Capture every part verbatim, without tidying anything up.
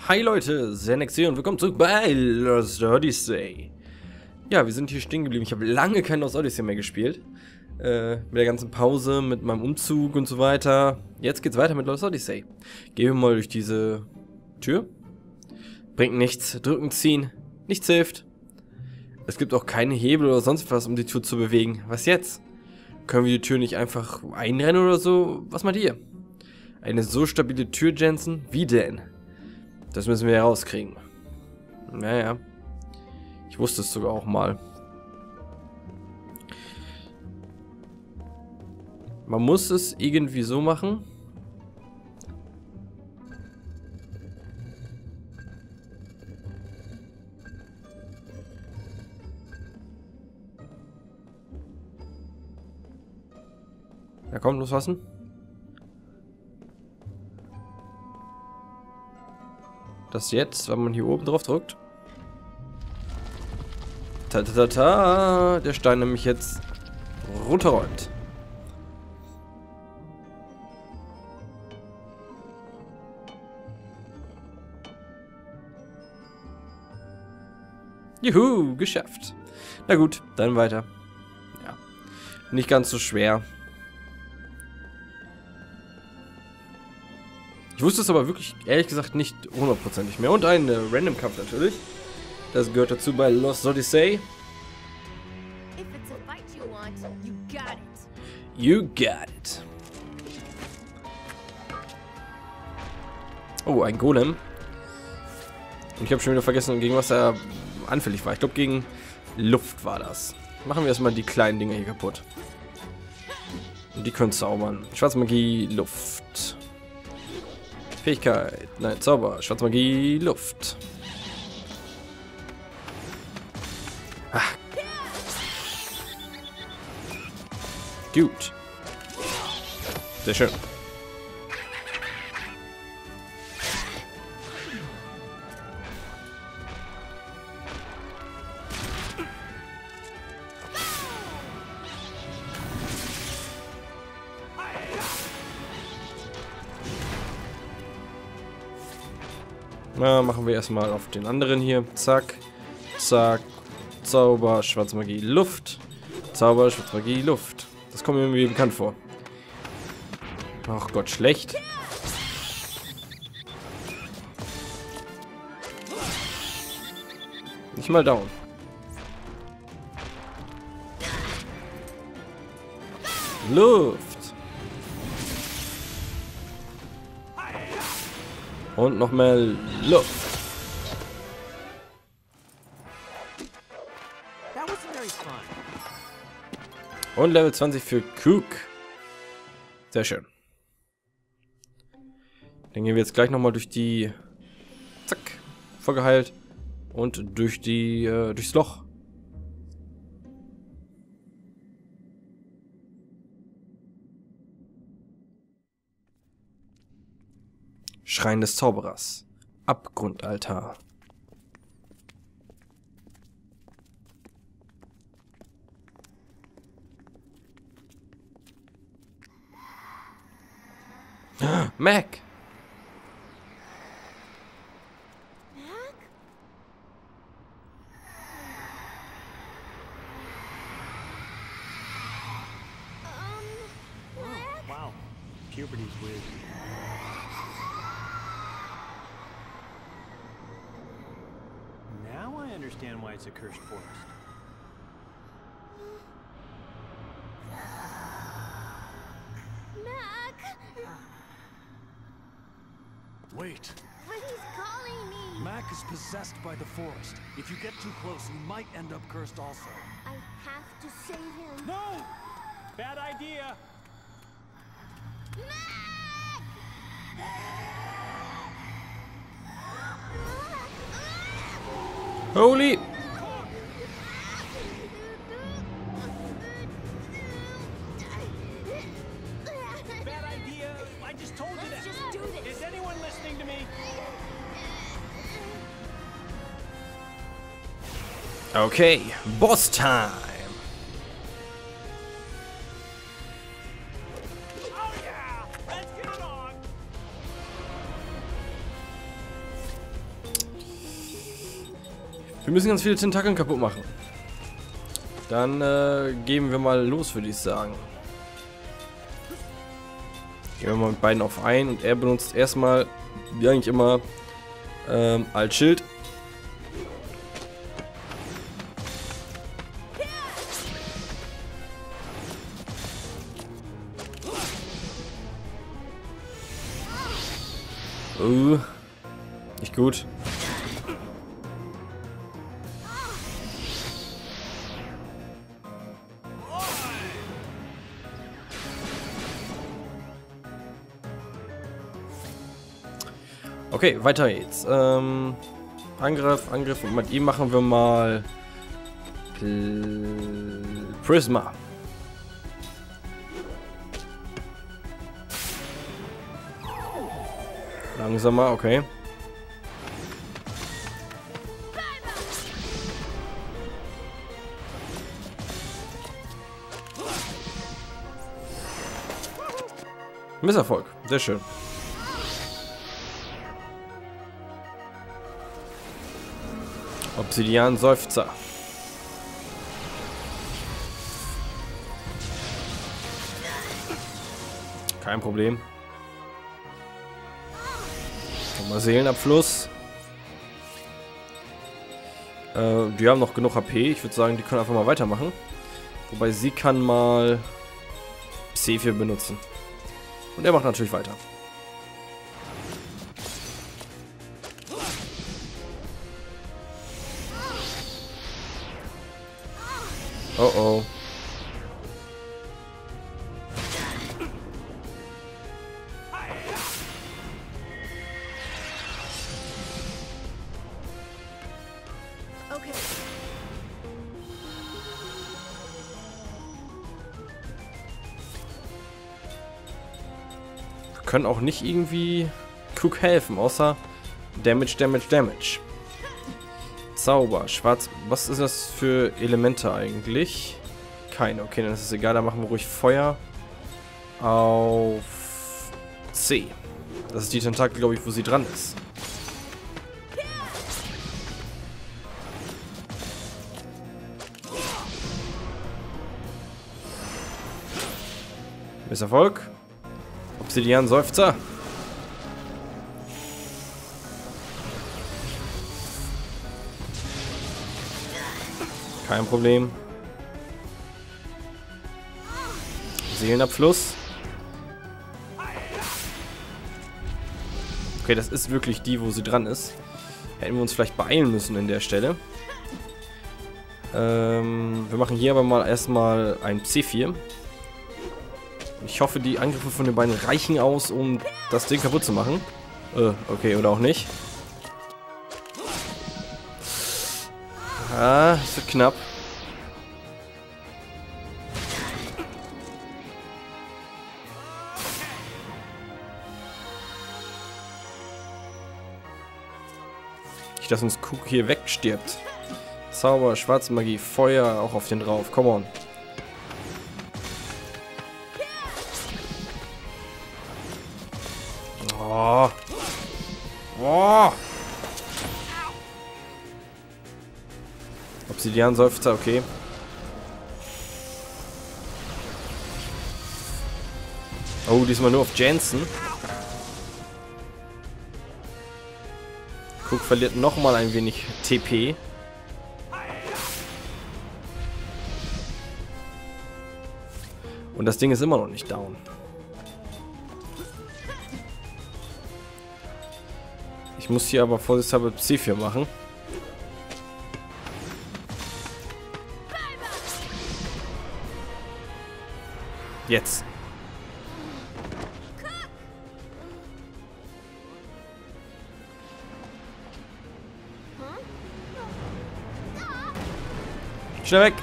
Hi Leute, Xenex hier und willkommen zurück bei Lost Odyssey. Ja, wir sind hier stehen geblieben. Ich habe lange kein Lost Odyssey mehr gespielt. Äh, mit der ganzen Pause, mit meinem Umzug und so weiter. Jetzt geht's weiter mit Lost Odyssey. Gehen wir mal durch diese Tür. Bringt nichts. Drücken, ziehen. Nichts hilft. Es gibt auch keine Hebel oder sonst was, um die Tür zu bewegen. Was jetzt? Können wir die Tür nicht einfach einrennen oder so? Was meint ihr? Eine so stabile Tür, Jensen? Wie denn? Das müssen wir herauskriegen. Naja. Ich wusste es sogar auch mal. Man muss es irgendwie so machen. Ja, komm, losfassen. Das jetzt, wenn man hier oben drauf drückt. Ta ta ta ta. Der Stein nämlich jetzt runterrollt. Juhu, geschafft. Na gut, dann weiter. Ja, nicht ganz so schwer. Ich wusste es aber wirklich, ehrlich gesagt, nicht hundertprozentig mehr. Und ein äh, Random-Kampf natürlich. Das gehört dazu bei Lost Odyssey. You got it. Oh, ein Golem. Und ich habe schon wieder vergessen, gegen was er anfällig war. Ich glaube, gegen Luft war das. Machen wir erstmal die kleinen Dinger hier kaputt. Und die können zaubern. Schwarzmagie, Luft. Fähigkeit, nein, Zauber, Schwarzmagie, Luft. Ah. Gut. Sehr schön. Na, machen wir erstmal auf den anderen hier. Zack, zack, Zauber, Schwarzmagie, Luft. Zauber, Schwarzmagie, Luft. Das kommt mir irgendwie bekannt vor. Ach Gott, schlecht. Nicht mal down. Luft. Und noch mehr Luft. Und Level zwanzig für Cook. Sehr schön. Dann gehen wir jetzt gleich nochmal durch die... Zack. Vorgeheilt. Und durch die... Äh, durchs Loch. Schrein des Zauberers. Abgrundaltar. Mac! Mac? Um, Mac? Wow. Puberty's weird. Now I understand why it's a cursed forest. Mac! Wait. But he's calling me! Mac is possessed by the forest. If you get too close, you might end up cursed also. I have to save him. No! Bad idea! Mac! Holy! Bad idea! I just told you Let's that! just do this! Is anyone listening to me? Okay, Boss Time! Wir müssen ganz viele Tentakeln kaputt machen. Dann äh, geben wir mal los, würde ich sagen. Gehen wir mal mit beiden auf ein und er benutzt erstmal, wie eigentlich immer, ähm, als Schild. Uh, nicht gut. Okay, weiter geht's. Ähm, Angriff, Angriff und mit ihm machen wir mal Pl Prisma. Langsamer, okay. Misserfolg, sehr schön. Obsidian Seufzer. Kein Problem. Nochmal Seelenabfluss. Äh, die haben noch genug H P. Ich würde sagen, die können einfach mal weitermachen. Wobei sie kann mal C vier benutzen. Und er macht natürlich weiter. Oh oh. Okay. Wir können auch nicht irgendwie Cook helfen, außer Damage, Damage, Damage. Zauber, schwarz. Was ist das für Elemente eigentlich? Keine. Okay, dann ist es egal. Da machen wir ruhig Feuer auf C. Das ist die Tentakel, glaube ich, wo sie dran ist. Misserfolg. Obsidian Seufzer. Kein Problem. Seelenabfluss. Okay, das ist wirklich die, wo sie dran ist. Hätten wir uns vielleicht beeilen müssen in der Stelle. Ähm, wir machen hier aber mal erstmal ein C vier. Ich hoffe, die Angriffe von den beiden reichen aus, um das Ding kaputt zu machen. Äh, okay, oder auch nicht. Ah, das wird knapp. Nicht, dass uns Cook hier wegstirbt. Zauber, schwarze Magie, Feuer auch auf den drauf. Come on. Oh. Oh. Obsidian Seufzer, okay. Oh, diesmal nur auf Jansen. Cook verliert nochmal ein wenig T P. Und das Ding ist immer noch nicht down. Ich muss hier aber vorsichtshalber C vier machen. Jetzt. Schnell weg.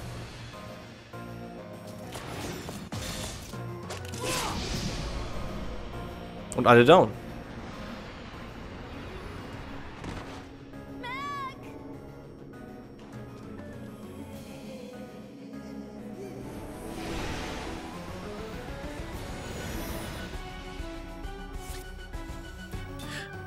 Und alle down.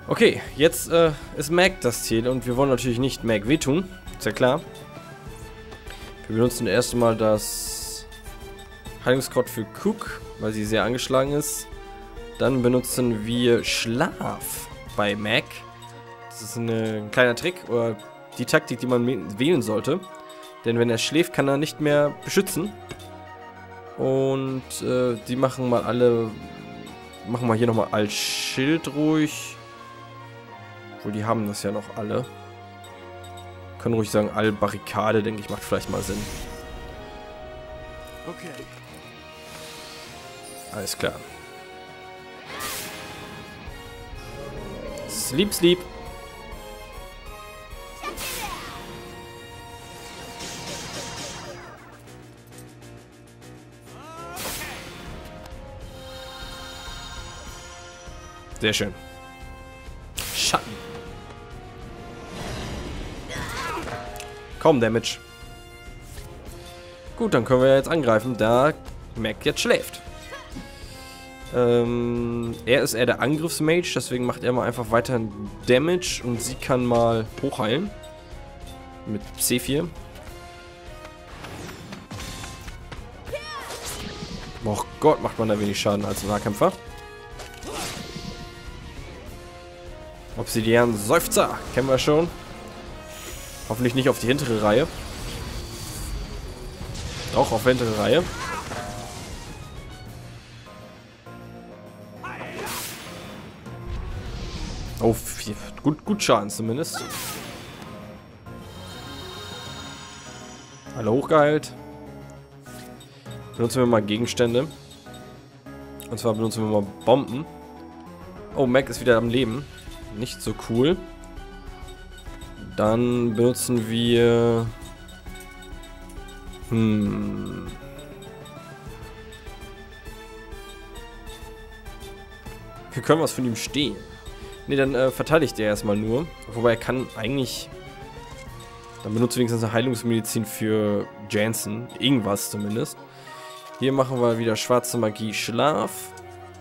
Okay, jetzt äh, ist Mac das Ziel und wir wollen natürlich nicht Mac wehtun, ist ja klar. Wir benutzen erst einmal das Heilungskraut für Cook, weil sie sehr angeschlagen ist. Dann benutzen wir Schlaf bei Mac. Das ist eine, ein kleiner Trick oder die Taktik, die man wählen sollte. Denn wenn er schläft, kann er nicht mehr beschützen. Und äh, die machen mal alle, machen wir hier nochmal als Schild ruhig. Obwohl, die haben das ja noch alle. Können ruhig sagen, all Barrikade, denke ich, macht vielleicht mal Sinn. Okay. Alles klar. Sleep, sleep. Sehr schön. Schatten. Kaum Damage. Gut, dann können wir jetzt angreifen, da Mac jetzt schläft. Ähm, er ist eher der Angriffsmage, deswegen macht er mal einfach weiter Damage und sie kann mal hochheilen. Mit C vier. Oh Gott, macht man da wenig Schaden als Nahkämpfer. Obsidian Seufzer, kennen wir schon. Hoffentlich nicht auf die hintere Reihe. Auch auf die hintere Reihe. Oh, viel, gut, gut Schaden zumindest. Alle hochgeheilt. Benutzen wir mal Gegenstände. Und zwar benutzen wir mal Bomben. Oh, Mac ist wieder am Leben. Nicht so cool. Dann benutzen wir... Hm... Wir können was von ihm stehen. Ne, dann äh, verteidigt er erstmal nur. Wobei er kann eigentlich... Dann benutzt wenigstens eine Heilungsmedizin für Jansen. Irgendwas zumindest. Hier machen wir wieder schwarze Magie Schlaf.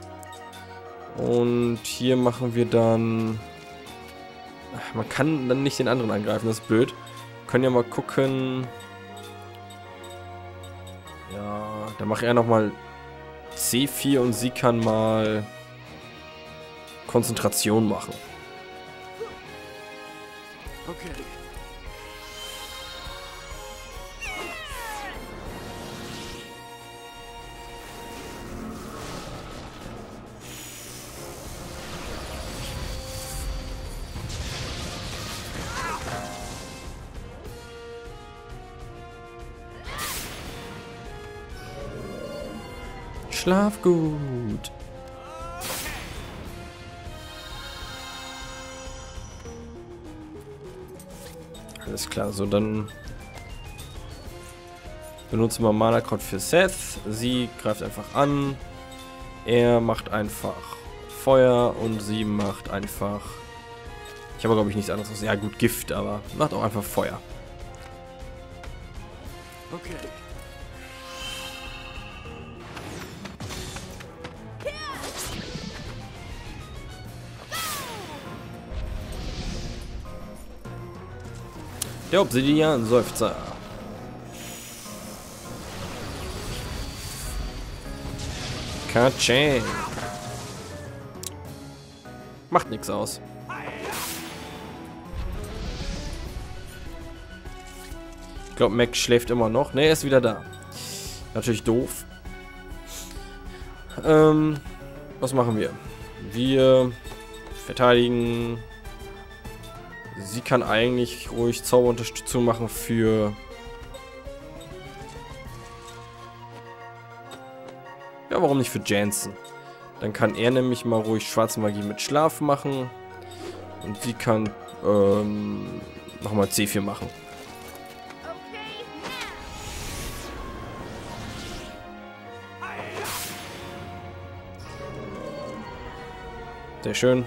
Und hier machen wir dann... Ach, man kann dann nicht den anderen angreifen, das ist blöd. Können ja mal gucken... Ja, dann macht er nochmal C vier und sie kann mal Konzentration machen. Okay. Schlaf gut. Alles klar, so dann benutzen wir Mana-Kraut für Seth. Sie greift einfach an. Er macht einfach Feuer und sie macht einfach... Ich habe glaube ich nichts anderes. Ja gut, Gift, aber macht auch einfach Feuer. Okay. Der Obsidian-Seufzer. Katsching. Macht nichts aus. Ich glaube, Mac schläft immer noch. Ne, er ist wieder da. Natürlich doof. Ähm, was machen wir? Wir verteidigen... Sie kann eigentlich ruhig Zauberunterstützung machen für... Ja, warum nicht für Jansen? Dann kann er nämlich mal ruhig schwarze Magie mit Schlaf machen. Und sie kann ähm, nochmal C vier machen. Sehr schön.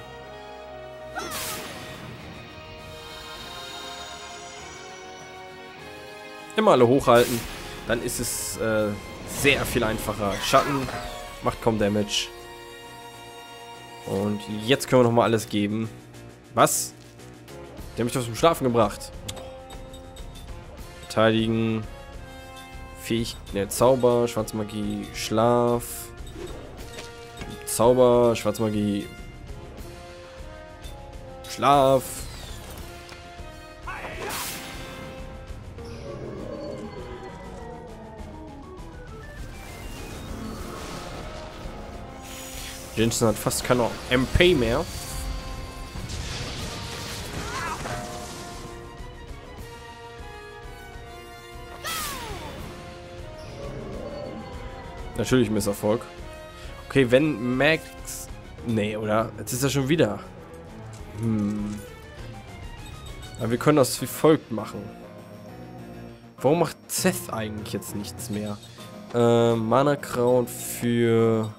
Immer alle hochhalten, dann ist es äh, sehr viel einfacher. Schatten macht kaum Damage. Und jetzt können wir nochmal alles geben. Was? Die haben mich doch zum Schlafen gebracht. Verteidigen. Fähig... Ne, Zauber, Schwarze Magie, Schlaf. Zauber, Schwarze Magie. Schlaf. Jensen hat fast keine M P mehr. Natürlich Misserfolg. Okay, wenn Max... Nee, oder? Jetzt ist er schon wieder. Hm. Aber wir können das wie folgt machen. Warum macht Seth eigentlich jetzt nichts mehr? Äh, Mana Crown für...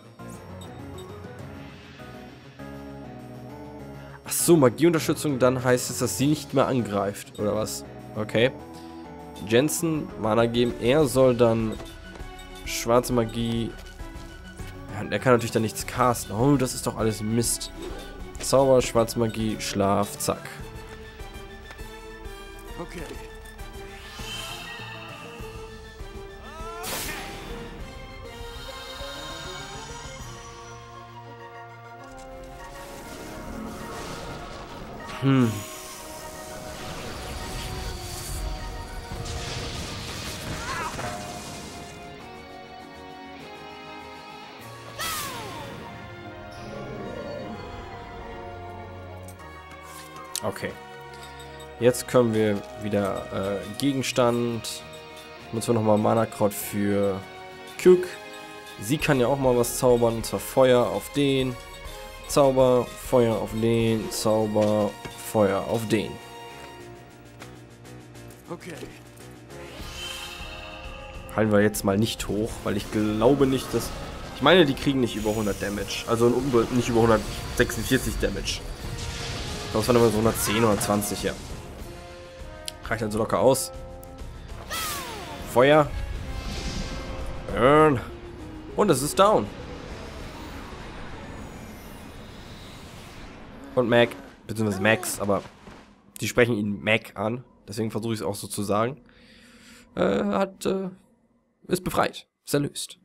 Ach so, Magieunterstützung, dann heißt es, dass sie nicht mehr angreift, oder was? Okay. Jensen, Mana geben, er soll dann Schwarze Magie... Ja, er kann natürlich dann nichts casten. Oh, das ist doch alles Mist. Zauber, Schwarze Magie, Schlaf, zack. Okay. Hm. Okay. Jetzt können wir wieder äh, Gegenstand. Nutzen wir nochmal Mana-Kraut für Kyuk. Sie kann ja auch mal was zaubern, und zwar Feuer auf den. Zauber, Feuer auf den, Zauber, Feuer auf den. Okay. Halten wir jetzt mal nicht hoch, weil ich glaube nicht, dass... Ich meine, die kriegen nicht über hundert Damage. Also nicht über hundertsechsundvierzig Damage. Das waren immer so hundertzehn, hundertzwanzig, ja. Reicht also locker aus. Feuer. Burn. Und es ist down. Und Mac, beziehungsweise Max, aber die sprechen ihn Mac an. Deswegen versuche ich es auch so zu sagen. Äh, hat, äh, ist befreit. Ist erlöst.